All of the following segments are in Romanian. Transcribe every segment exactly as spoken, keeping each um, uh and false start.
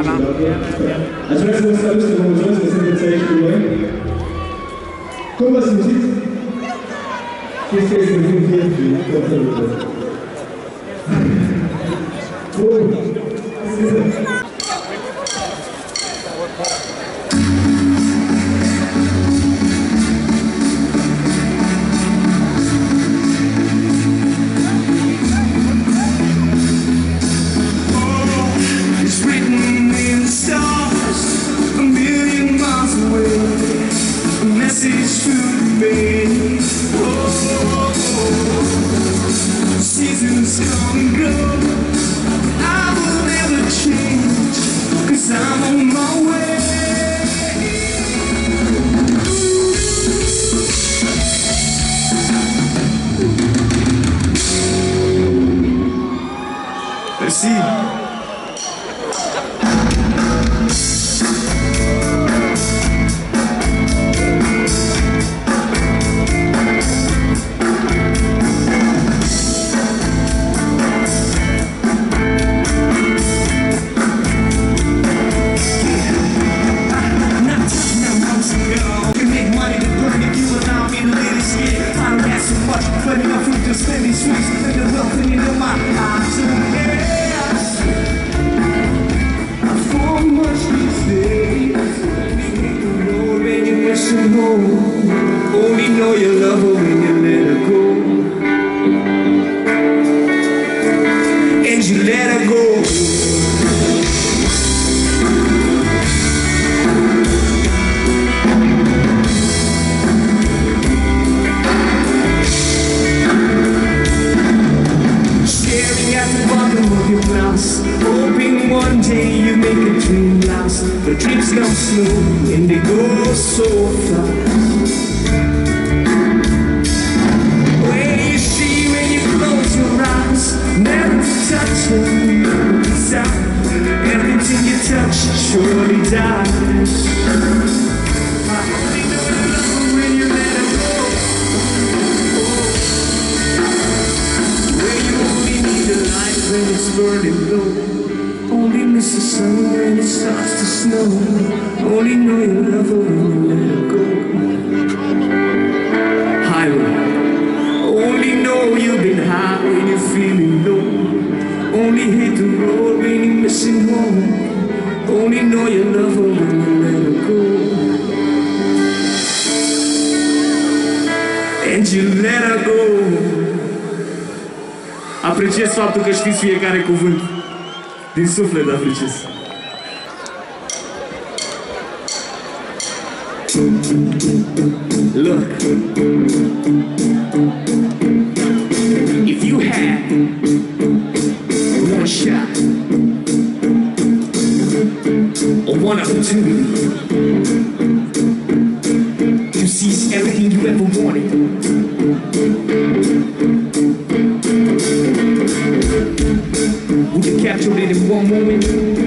Aș vrea să vă salut și să vă mulțumesc că sunteți aici cu noi. Cum vă simțiți? Știți că este din vieții, tot felul de... Bun! Seasons come and go, I will never change, 'cause I'm on my way. Merci. Only know you love her when you let her go, and you let her go. Staring at the bottom of your blouse, hoping one day you make a dream last. But dreams come slow and they go so fast. Everything you touch surely dies. I only know you love her when you let her go. Where you only need a light when it's burning low. Only miss the sun when it starts to snow. Only know you love her when you let her go. Highway. Only know you've been high when you're feeling low. Only hit the road when you're missing home. Only know you love her when you let her go. And you let her go. Apreciez faptul că știți fiecare cuvânt. Din suflet apreciez. Look, if you had one shot or one opportunity to seize everything you ever wanted, would you capture it in one moment?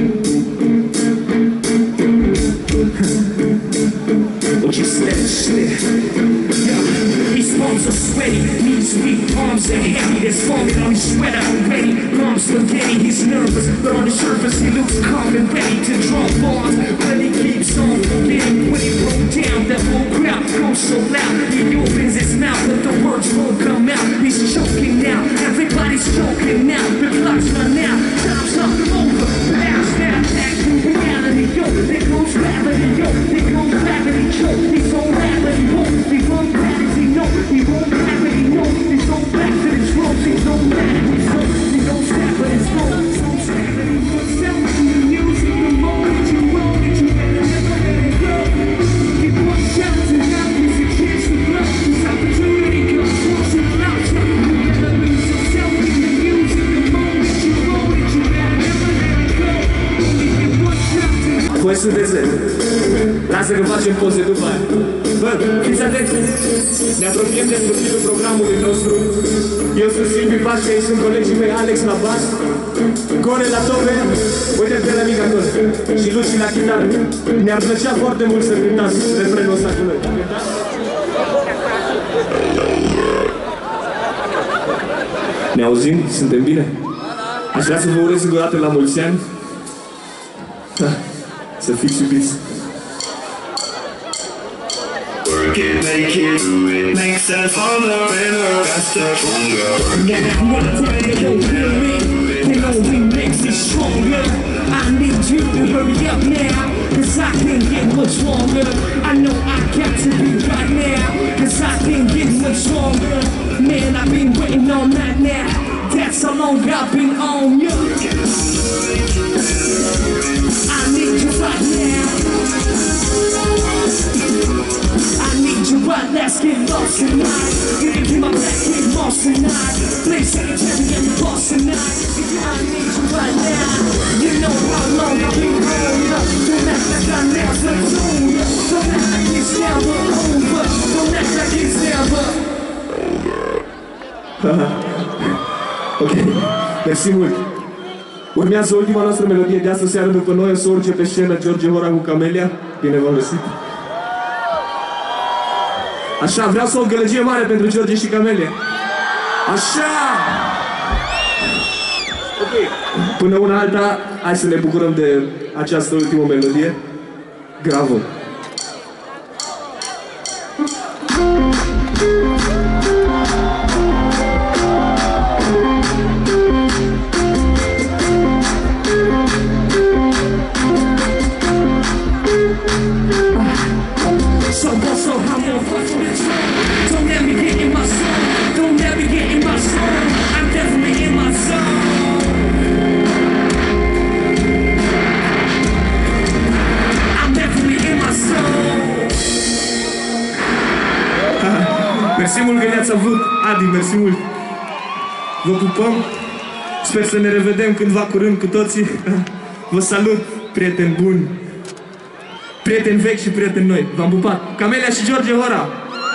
Or just let it slip? Yeah. His palms are sweaty, knees weak, arms are heavy. There's foaming on his sweater already. Mom's spaghetti, he's nervous, but on the surface he looks calm and ready to draw bombs. But he keeps on forgetting when he broke down. The whole crowd goes so loud. He opens his mouth, but the words won't come out. He's choking now, everybody's choking now. The clock's run out, time's up, over. Now snap back to reality, yo. There goes gravity, yo. There goes gravity, yo. He's on gravity, yo. He's on gravity, no. He won't gravity, no. He's on back to his road. He's on gravity, so he don't stop but his road. So gravity puts out to the music the moment you want it. You better never let it go. He puts out to now, he's a chance to grow. His opportunity comes once in a lifetime. You never lose yourself in the music the moment you want it. You better never let it go. Only he puts out to. Voi sunteți lent. Lasă că facem poze după aia. Bă, fiți atenți! Ne apropiem de sfârșitul programului nostru. Eu sunt Silviu Pașca, ei sunt colegii mei Alex la bas, Core la tobe, uite pe la mic acolo, și Luci la chitară. Ne-ar plăcea foarte mult să cântați refrenul ăsta cu noi. Ne auzim? Suntem bine? Aș vrea să vă urez încă o dată la mulți ani. Să fiți iubiți. Work it, make it, do it. Makes us harder and faster, stronger. They don't feel me, they know we makes it stronger. I need you to hurry up now, cause I can't get much longer. I know I got to be right now, cause I can't get much longer. Man, I've been waiting on that now, that's how long I've been on you. I need you right now, I need you right, let's get lost tonight. Gonna get my back, get lost tonight. Play secretary and the boss tonight. I need you right now, you know how long I've been on you. Don't act like I never told you. Don't act like it's never over. Don't act like it's never Ok, mersi mult. Urmează ultima noastră melodie de astăzi seară. După noi o să urce pe scenă George Hora cu Camelia. Bine v-am găsit. Așa, vreau să o gălăgie mare pentru George și Camelia. Așa! Ok. Până una alta, hai să ne bucurăm de această ultimă melodie. Gravă! Mersi mult că ne-ați avut, Adi, mersi mult. Vă pupăm. Sper să ne revedem cândva curând cu toții. Vă salut, prieteni buni, prieteni vechi și prieteni noi. V-am pupat. Camelia și George Hora.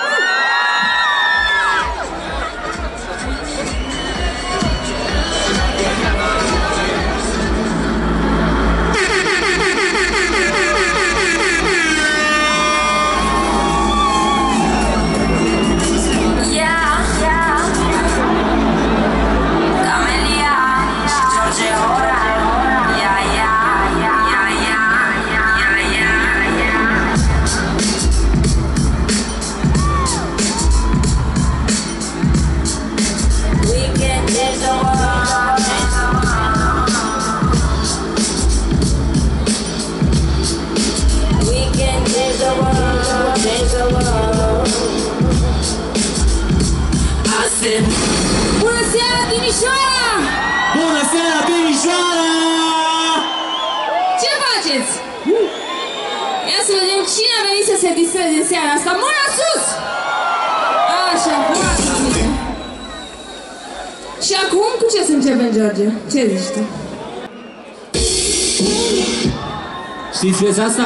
Bună seara, Timișoara! Bună seara, Timișoara! Ce faceți? Ia să vedem cine a venit să se distreze în seara asta. Mâna sus! Așa, foarte bine. Și acum cu ce să începem, George? Ce zici tu? Știți piesa asta?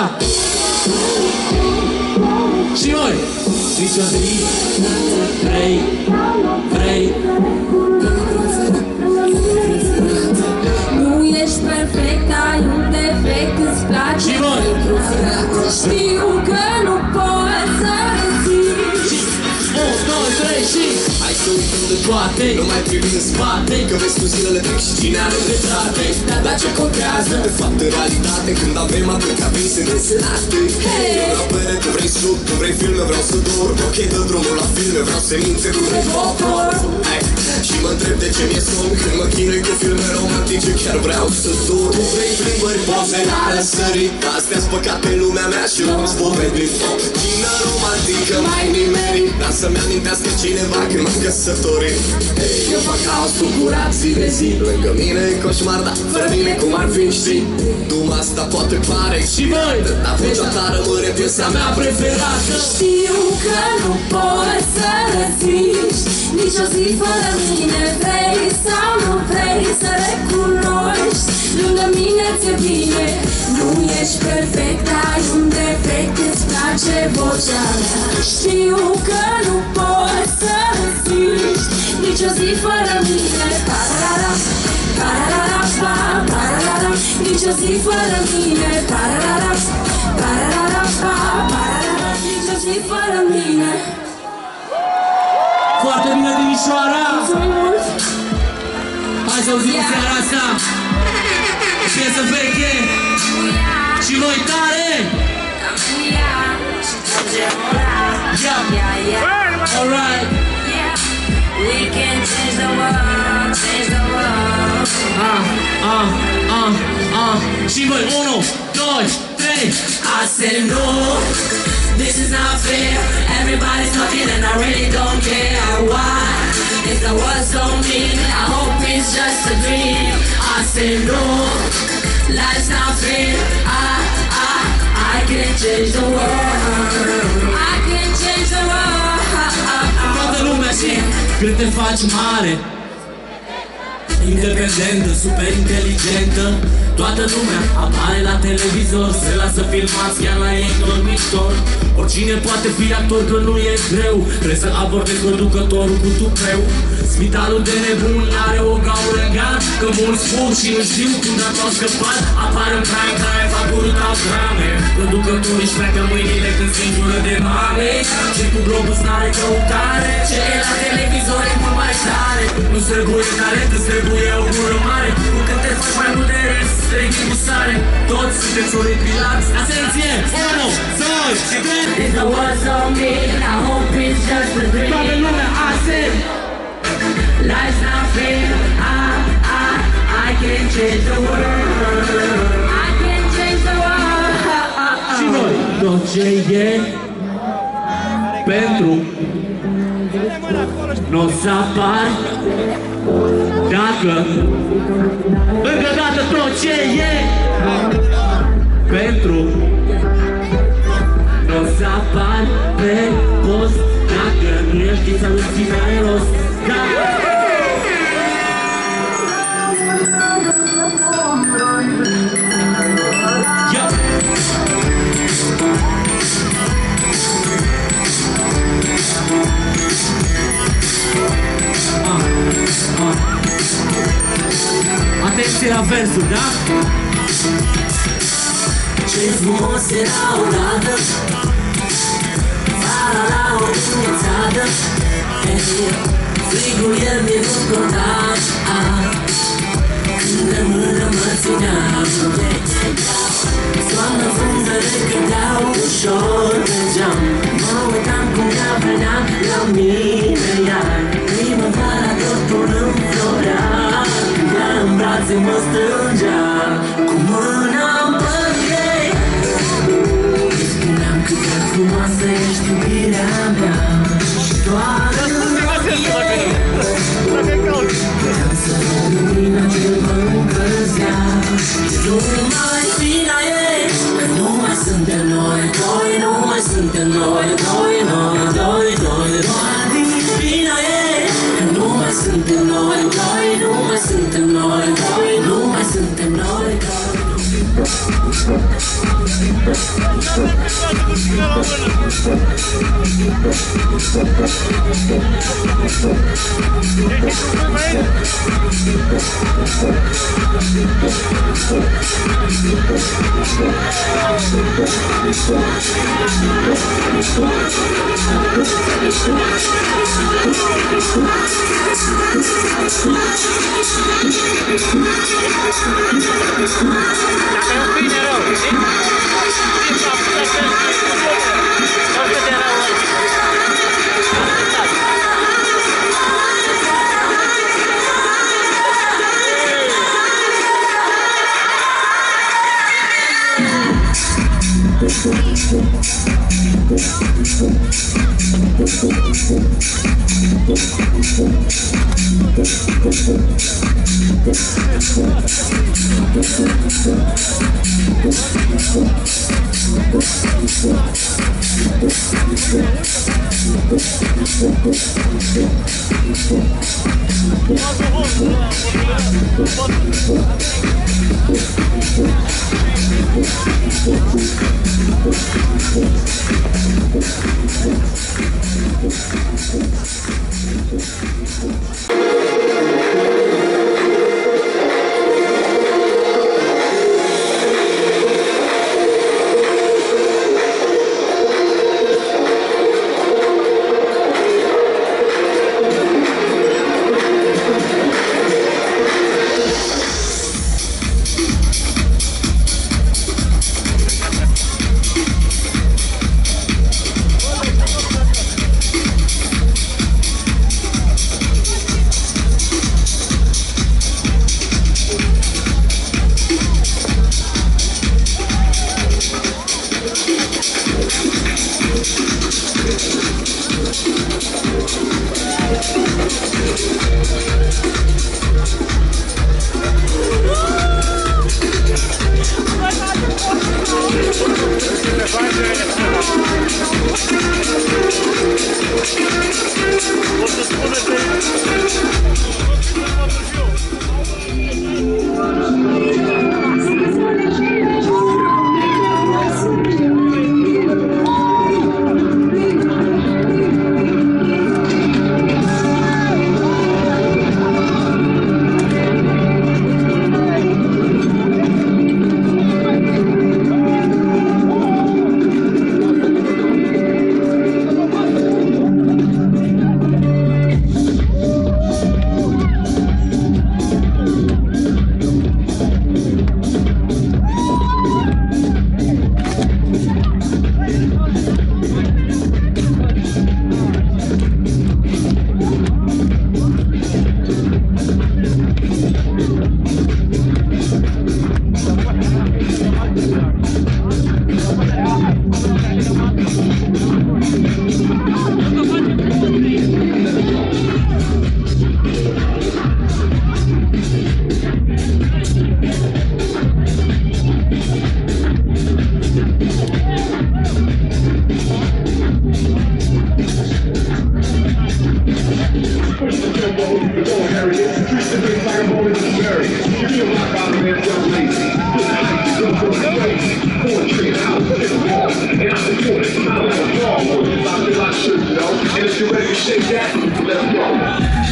Și voi! Știți o zi? Vrei? Vrei? Nu ești perfect, ai un defect, îți place. Și voi! Știu că nu poți să reziști. unu, doi, trei și... Hai să uităm de toate, nu mai privi în spate, că vezi tu zilele trec și cine are dreptate. Dar ce contează? De fapt, în realitate, când avem atâtea vise nesenate. Eu la pere, tu vrei sub, tu vrei filme, vreau să dorm. Ok, dă drumul la filme, vreau semințe cu revoltor. Și mă întreb de ce mi-e somn când mă chinui cu filme romantice, chiar vreau să dorm. Tu vrei plimbări, poze la răsărit, astea-s păcate în lumea mea și nu-mi spomeni foc. Cine romantică mai nimerit, dar să-mi amintească cineva când m-am căsătorit. Hey, eu fac haos cu curat zi de zi, lângă mine e coșmar, dar fără mine cum ar fi, știi? Duma asta poate pare și voi, dar niciodată rămâne piesa mea preferată. Știu că nu poți să reziști nici o zi fără mine. Vrei sau nu vrei să recunoști, lângă mine ți-e bine. Nu ești perfect, ai un defect, îți place vocea mea. Știu că nu poți să reziști nici o zi fără mine. Pararara, pararara, pa, pararara, nici o zi fără mine. Pararara, pararara, pa, pararara, nici o zi fără mine. Foarte bine, Timișoara! Mulțumim mult! Hai să auzim seara asta! Piesă veche! Și noi tare! Yeah, yeah, yeah. Alright. Yeah, we can change the world, change the world. Ah, ah, ah, ah. Și voi, unu, doi, trei. I said no, this is not fair. Everybody's talking and I really don't care. Why? If the world's so mean, I hope it's just a dream. I said no, life's not fair. I, I, I can change the world. I can change the world. Toată lumea și când te faci mare, independentă, super inteligentă, toată lumea apare la televizor, se lasă filmați chiar la ei dormitor. Oricine poate fi actor, că nu e greu, trebuie să abordezi producătorul cu tupeu. Spitalul de nebun are o gaură în gar, că mulți fug și nu știu cum de-a tot scăpat. Apar în prime time, fac brutal drame. Producătorii își pleacă mâinile când singură de mame. Și cu globus n-are căutare, ce e la televizor e mult mai tare. Nu-ți trebuie talent, îți trebuie o gură mare. Cu cât te faci mai mult de rest, treci cu sare. Toți sunteți oripilați. Atenție! unu, doi, trei. If the world's on me, I hope it's just a dream. Toată lumea asem! Life's not fair. I, I, I can change the world. I can change the world. Și noi, tot ce e pentru n-o să apar dacă încă o dată tot ce e pentru n-o să apar pe post dacă nu ești să nu-ți ține rost. Atenție la versuri, da? Ce frumos era odată, vara la o dimineață, frigul el mi-e încordat. Când de mână mă țineam, soarnă frunzele cădeau ușor pe geam. Mă uitam cum ea venea la mine iar, primăvara totul înflorea. În brațe mă strângea, cu mâna în păr ei. Îi spuneam cât de frumoasă ești iubirea mea. Și doar ei puteam să văd lumina ce mă încălzea. Nu mai vina ei, că nu mai suntem noi doi. Nu mai suntem noi doi, noi doi, doi. Doar din vina ei, că nu mai suntem noi doi. Nu mai suntem noi doi, nu mai suntem noi doi. Dacă e un câine rău, știi? Știi că a pus așa și nu știu de rău. It's like I'm always buried. You feel like I'm in so lazy. Don't go crazy. Poetry and house in the wall. And I support it. I'm like a ball. I feel I should know. And if you're ready to shake that, let's go.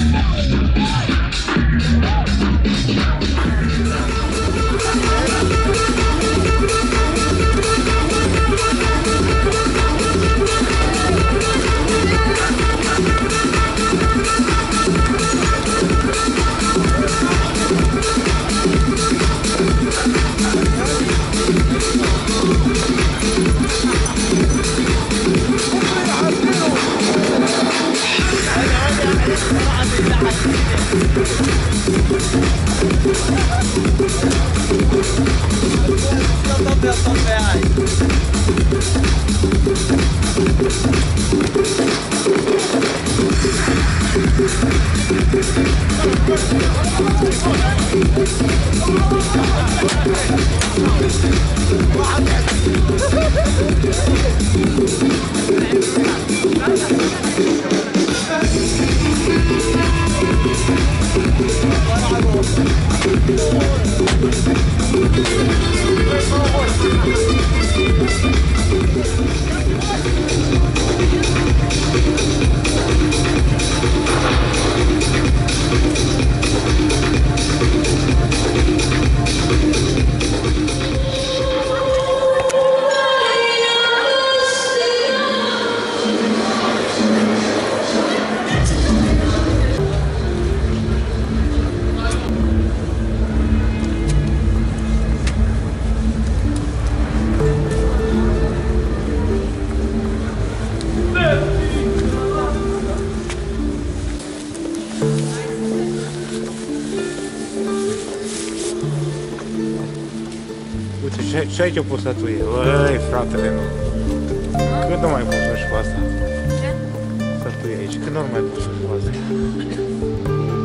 Ce ai ce-o pus să tu e? Băi, fratele meu. Când nu mai pus și cu asta? Să tu e aici. Când nu mai pus și cu asta?